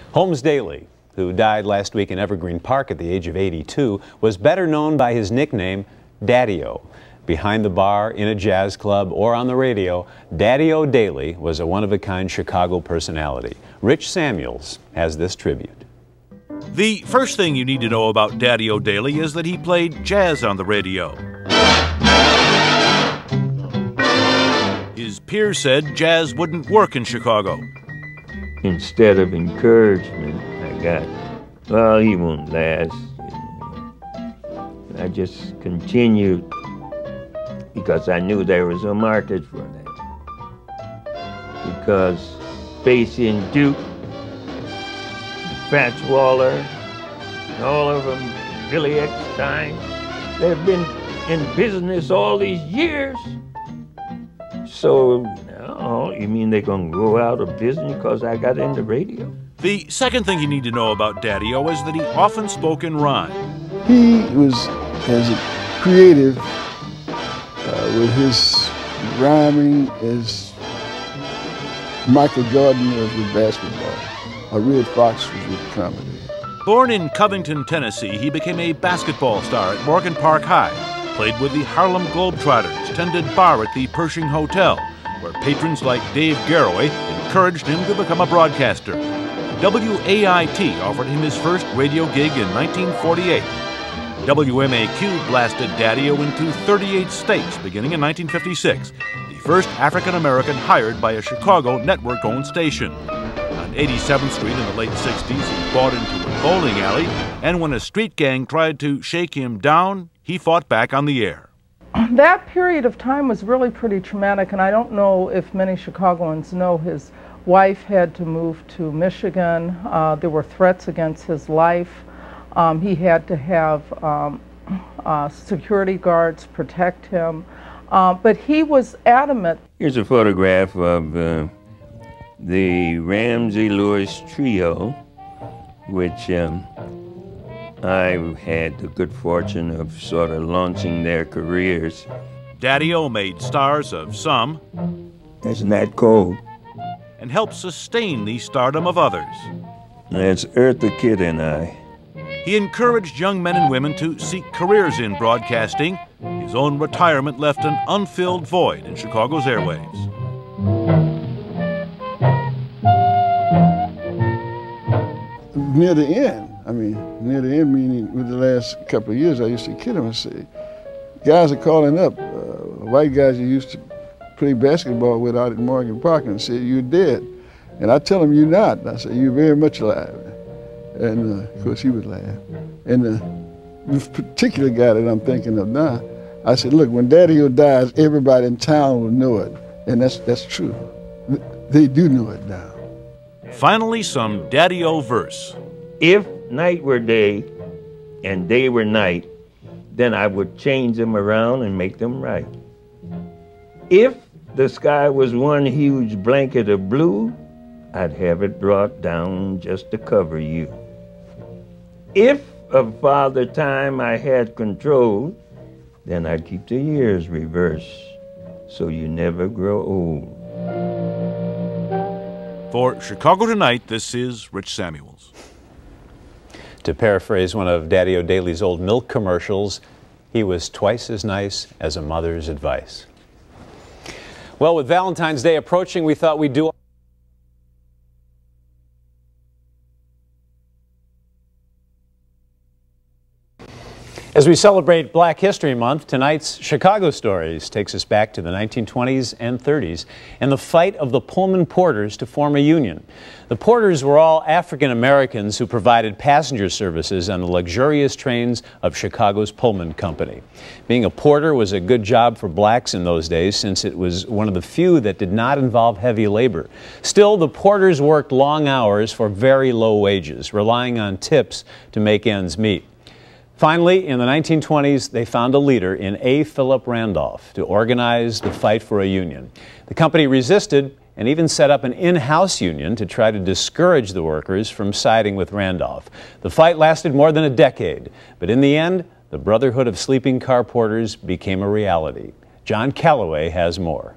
Holmes Daly, who died last week in Evergreen Park at the age of 82, was better known by his nickname, Daddy-O. Behind the bar, in a jazz club, or on the radio, Daddy-O Daly was a one-of-a-kind Chicago personality. Rich Samuels has this tribute. The first thing you need to know about Daddy-O Daly is that he played jazz on the radio. His peers said jazz wouldn't work in Chicago. Instead of encouragement, I got, well, he won't last. I just continued because I knew there was a market for that. Because Basie and Duke, Fats Waller, and all of them, Billy Eckstein, they've been in business all these years. So, oh, you mean they're going to go out of business because I got into radio? The second thing you need to know about Daddy-O is that he often spoke in rhyme. He was as creative with his rhyming as Michael Jordan was with basketball, or Red Fox was with comedy. Born in Covington, Tennessee, he became a basketball star at Morgan Park High, played with the Harlem Globetrotters, tended bar at the Pershing Hotel, where patrons like Dave Garroway encouraged him to become a broadcaster. WAIT offered him his first radio gig in 1948. WMAQ blasted Daddy-O into 38 states beginning in 1956, the first African-American hired by a Chicago network-owned station. On 87th Street in the late 60s, he bought into a bowling alley, and when a street gang tried to shake him down, he fought back on the air. That period of time was really pretty traumatic, and I don't know if many Chicagoans know his wife had to move to Michigan. There were threats against his life. He had to have security guards protect him, but he was adamant. Here's a photograph of the Ramsey Lewis Trio, which I had the good fortune of sort of launching their careers. Daddy-O made stars of some. Isn't that cold? And helped sustain the stardom of others. That's Eartha Kitt and I. He encouraged young men and women to seek careers in broadcasting. His own retirement left an unfilled void in Chicago's airwaves. Near the end, meaning with the last couple of years, I used to kid him and say, guys are calling up, white guys you used to play basketball with out at Morgan Park, and say, you're dead. And I tell them, you're not. I say, you're very much alive. And of course, he would laugh. And this particular guy that I'm thinking of now, I said, look, when Daddy-O dies, everybody in town will know it. And that's true. They do know it now. Finally, some Daddy-O verse. If night were day and day were night, then I would change them around and make them right. If the sky was one huge blanket of blue, I'd have it brought down just to cover you. If of Father Time I had control, then I'd keep the years reversed so you never grow old. For Chicago Tonight, this is Rich Samuels. To paraphrase one of Daddy-O Daly's old milk commercials, he was twice as nice as a mother's advice. Well, with Valentine's Day approaching, we thought we'd do As we celebrate Black History Month, tonight's Chicago Stories takes us back to the 1920s and 30s and the fight of the Pullman Porters to form a union. The Porters were all African Americans who provided passenger services on the luxurious trains of Chicago's Pullman Company. Being a porter was a good job for blacks in those days since it was one of the few that did not involve heavy labor. Still, the porters worked long hours for very low wages, relying on tips to make ends meet. Finally, in the 1920s, they found a leader in A. Philip Randolph to organize the fight for a union. The company resisted and even set up an in-house union to try to discourage the workers from siding with Randolph. The fight lasted more than a decade, but in the end, the Brotherhood of Sleeping Car Porters became a reality. John Calloway has more.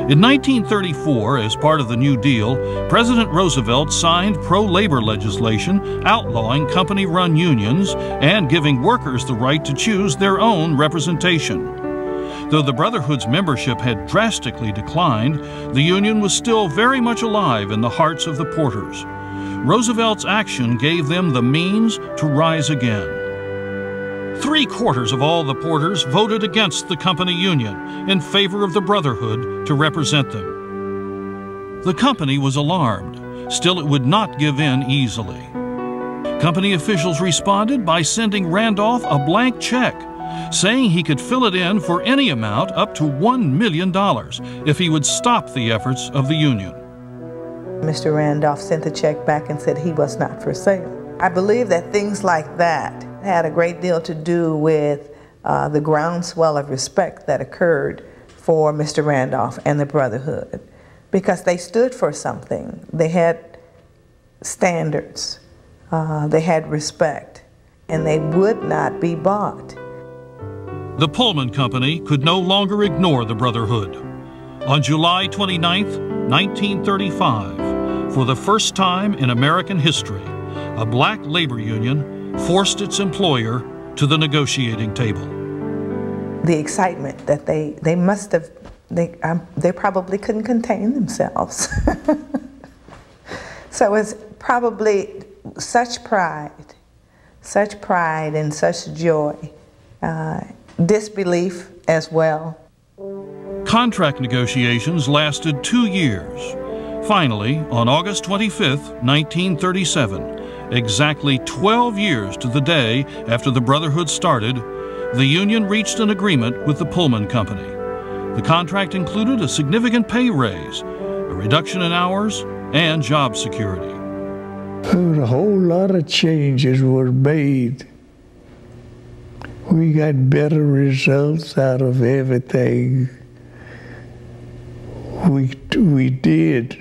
In 1934, as part of the New Deal, President Roosevelt signed pro-labor legislation outlawing company-run unions and giving workers the right to choose their own representation. Though the Brotherhood's membership had drastically declined, the union was still very much alive in the hearts of the Porters. Roosevelt's action gave them the means to rise again. 3/4 of all the Porters voted against the company union in favor of the Brotherhood to represent them. The company was alarmed. Still, it would not give in easily. Company officials responded by sending Randolph a blank check, saying he could fill it in for any amount up to $1 million if he would stop the efforts of the union. Mr. Randolph sent the check back and said he was not for sale. I believe that things like that had a great deal to do with the groundswell of respect that occurred for Mr. Randolph and the Brotherhood, because they stood for something. They had standards, they had respect, and they would not be bought. The Pullman Company could no longer ignore the Brotherhood. On July 29, 1935, for the first time in American history, a black labor union forced its employer to the negotiating table. The excitement that they must have, they probably couldn't contain themselves. So it's probably such pride and such joy, disbelief as well. Contract negotiations lasted 2 years. Finally, on August 25, 1937, exactly 12 years to the day after the Brotherhood started, the union reached an agreement with the Pullman Company. The contract included a significant pay raise, a reduction in hours, and job security. A whole lot of changes were made. We got better results out of everything we did.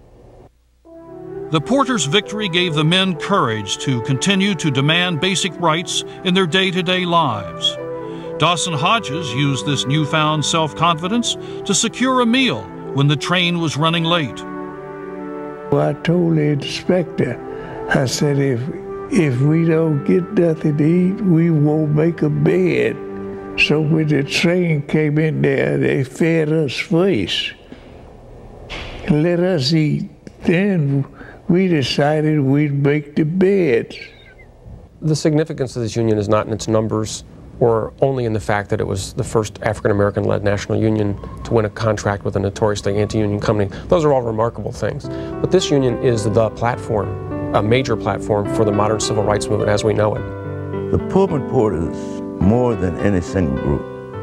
The Porters' victory gave the men courage to continue to demand basic rights in their day-to-day lives. Dawson Hodges used this newfound self-confidence to secure a meal when the train was running late. Well, I told the inspector, I said, if we don't get nothing to eat, we won't make a bed. So when the train came in there, they fed us first. Let us eat. Then we decided we'd make the beds. The significance of this union is not in its numbers or only in the fact that it was the first African-American-led national union to win a contract with a notoriously anti-union company. Those are all remarkable things.'t this union is the platform, a major platform for the modern civil rights movement as we know it. The Pullman Porters, more than any single group,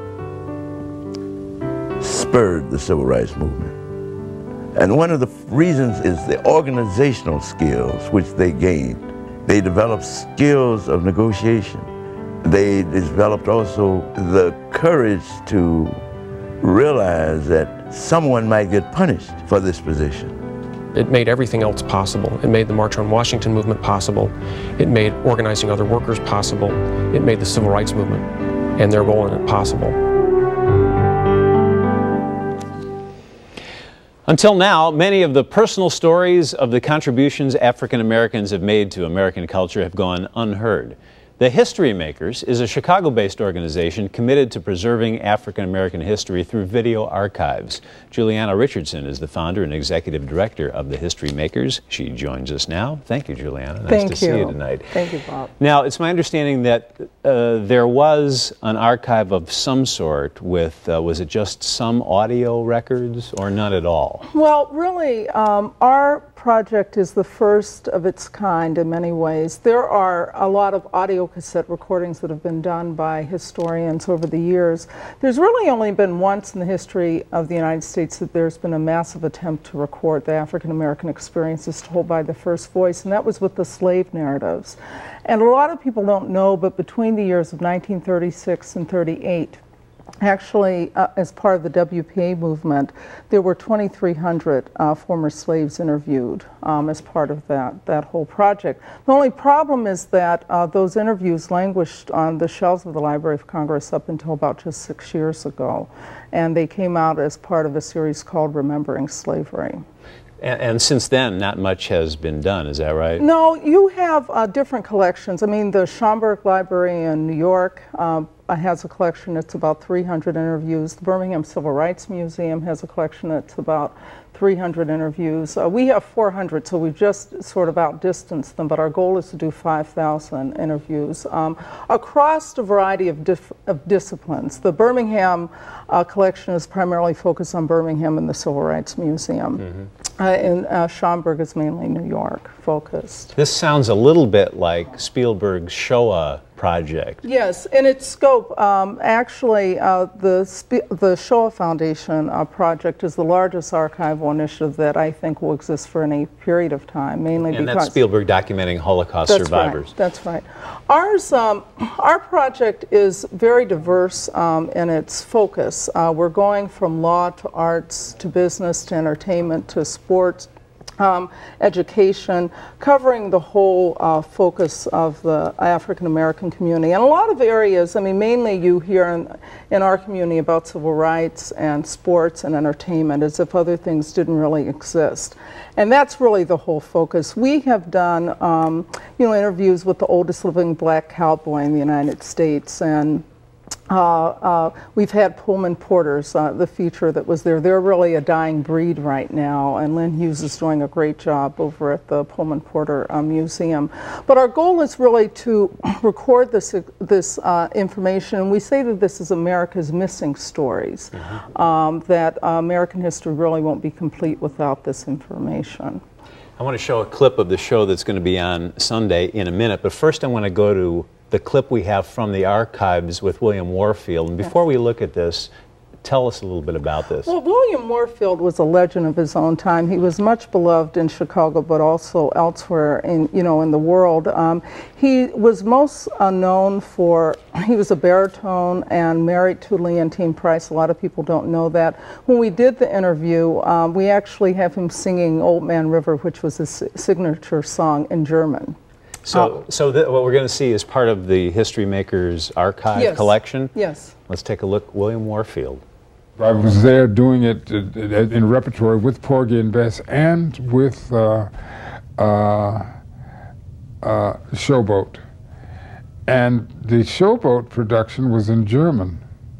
spurred the civil rights movement. And one of the reasons is the organizational skills which they gained. They developed skills of negotiation. They developed also the courage to realize that someone might get punished for this position. It made everything else possible. It made the March on Washington movement possible. It made organizing other workers possible. It made the civil rights movement and their role in it possible. Until now, many of the personal stories of the contributions African Americans have made to American culture have gone unheard. The HistoryMakers is a Chicago-based organization committed to preserving African American history through video archives. Juliana Richardson is the founder and executive director of the HistoryMakers. She joins us now. Thank you, Juliana. Nice to see you tonight. Thank you, Bob. Now, it's my understanding that there was an archive of some sort with, was it just some audio records or none at all? Well, really, our project is the first of its kind in many ways. There are a lot of audio cassette recordings that have been done by historians over the years. There's really only been once in the history of the United States that there's been a massive attempt to record the African American experiences told by the first voice, and that was with the slave narratives. And a lot of people don't know, but between the years of 1936 and 38, Actually, as part of the WPA movement, there were 2,300 former slaves interviewed as part of that whole project. The only problem is that those interviews languished on the shelves of the Library of Congress up until about just 6 years ago, and they came out as part of a series called Remembering Slavery. And since then, not much has been done, is that right? No, you have different collections. I mean, the Schomburg Library in New York has a collection that's about 300 interviews. The Birmingham Civil Rights Museum has a collection that's about 300 interviews. We have 400, so we've just sort of outdistanced them, but our goal is to do 5,000 interviews across a variety of disciplines. The Birmingham collection is primarily focused on Birmingham and the Civil Rights Museum. And Schomburg is mainly New Shoah focused. This sounds a little bit like Spielberg's Shoah project. Yes, in its scope, actually the Shoah Foundation project is the largest archival initiative that I think will exist for any period of time, mainly because... And that's Spielberg documenting Holocaust survivors. Right, that's right. Ours, our project is very diverse in its focus. We're going from law to arts to business to entertainment to sports, education, covering the whole focus of the African American community. And a lot of areas, I mean, mainly you hear in our community about civil rights and sports and entertainment as if other things didn't really exist. And that's really the whole focus. We have done, you know, interviews with the oldest living black cowboy in the United States, and we've had Pullman Porters, the feature that was there. They're really a dying breed right now, and Lynn Hughes is doing a great job over at the Pullman Porter Museum. But our goal is really to record this information, and we say that this is America's missing stories, that American history really won't be complete without this information. I want to show a clip of the show that's going to be on Sunday in a minute, but first I want to go to the clip we have from the archives with William Warfield. And before we look at this, tell us a little bit about this. Well, William Warfield was a legend of his own time. He was much beloved in Chicago, but also elsewhere in, you know, in the world. He was most known for, he was a baritone and married to Leontine Price. A lot of people don't know that. When we did the interview, we actually have him singing Old Man River, which was his signature song in German. So what we're going to see is part of the HistoryMakers archive collection? Yes. Let's take a look. William Warfield. I was there doing it in repertory with Porgy and Bess and with Showboat. And the Showboat production was in German.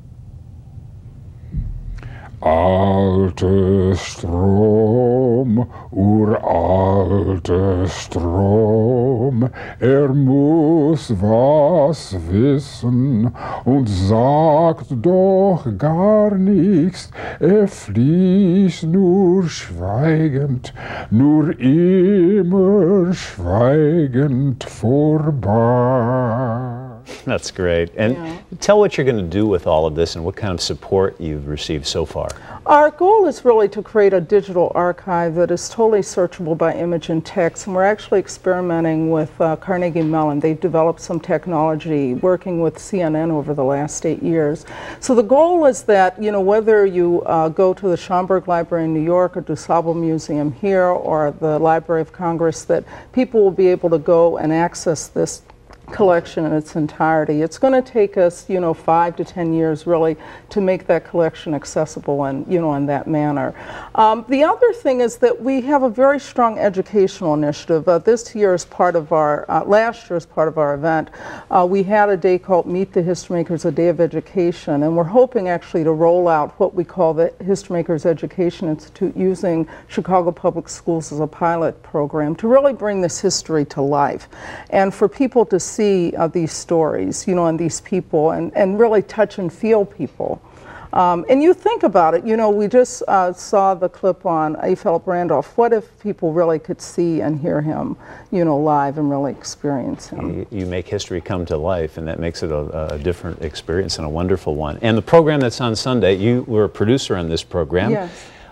Alte Strom, uralte Strom, muss was wissen und sagt doch gar nichts, fließt nur schweigend, nur immer schweigend vorbei. That's great. And tell what you're going to do with all of this and what kind of support you've received so far. Our goal is really to create a digital archive that is totally searchable by image and text, and we're actually experimenting with Carnegie Mellon. They've developed some technology working with CNN over the last 8 years. So the goal is that, you know, whether you go to the Schomburg Library in New York or DuSable Museum here or the Library of Congress, that people will be able to go and access this collection in its entirety. It's going to take us, you know, 5 to 10 years really to make that collection accessible and, you know, in that manner. The other thing is that we have a very strong educational initiative. This year is part of our, last year is part of our event. We had a day called Meet the HistoryMakers, a Day of Education, and we're hoping actually to roll out what we call the HistoryMakers Education Institute using Chicago Public Schools as a pilot program to really bring this history to life and for people to see these stories, you know, and these people, and really touch and feel people. And you think about it, you know, we just saw the clip on A. Philip Randolph. What if people really could see and hear him, you know, live and really experience him? You make history come to life, and that makes it a different experience and a wonderful one. And the program that's on Sunday, you were a producer on this program. Yes.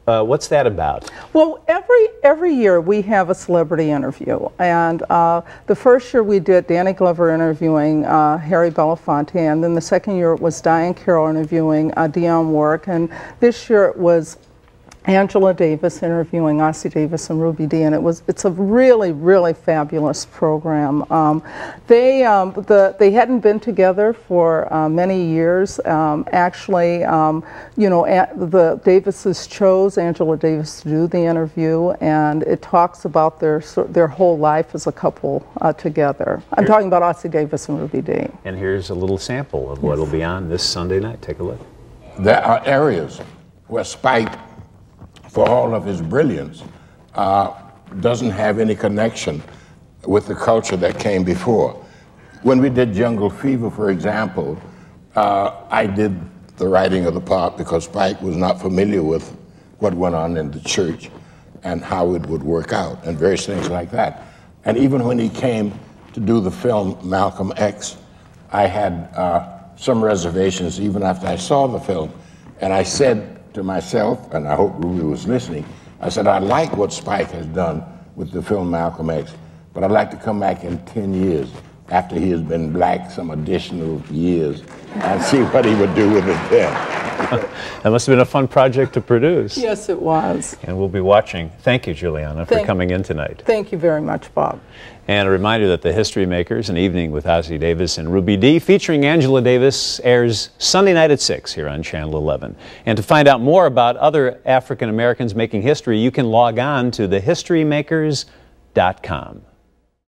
What's that about? Well, every year we have a celebrity interview, and the first year we did Danny Glover interviewing Harry Belafonte, and then the second year it was Diane Carroll interviewing Dionne Warwick, and this year it was Angela Davis interviewing Ossie Davis and Ruby Dee, and it's a really, really fabulous program. They hadn't been together for many years. Actually, you know, the Davises chose Angela Davis to do the interview, and it talks about their whole life as a couple together. I'm talking about Ossie Davis and Ruby Dee. And here's a little sample of what will be on this Sunday night. Take a look. There are areas where Spike, for all of his brilliance, doesn't have any connection with the culture that came before. When we did Jungle Fever, for example, I did the writing of the part because Spike was not familiar with what went on in the church and how it would work out and various things like that. And even when he came to do the film Malcolm X, I had some reservations even after I saw the film. And I said to myself, and I hope Ruby was listening, I said, I like what Spike has done with the film Malcolm X, but I'd like to come back in 10 years after he has been black some additional years and see what he would do with it then. That must have been a fun project to produce. Yes, it was. And we'll be watching. Thank you, Juliana, for coming in tonight. Thank you very much, Bob. And a reminder that the History Makers, an evening with Ossie Davis and Ruby Dee, featuring Angela Davis, airs Sunday night at 6 here on Channel 11. And to find out more about other African Americans making history, you can log on to thehistorymakers.com.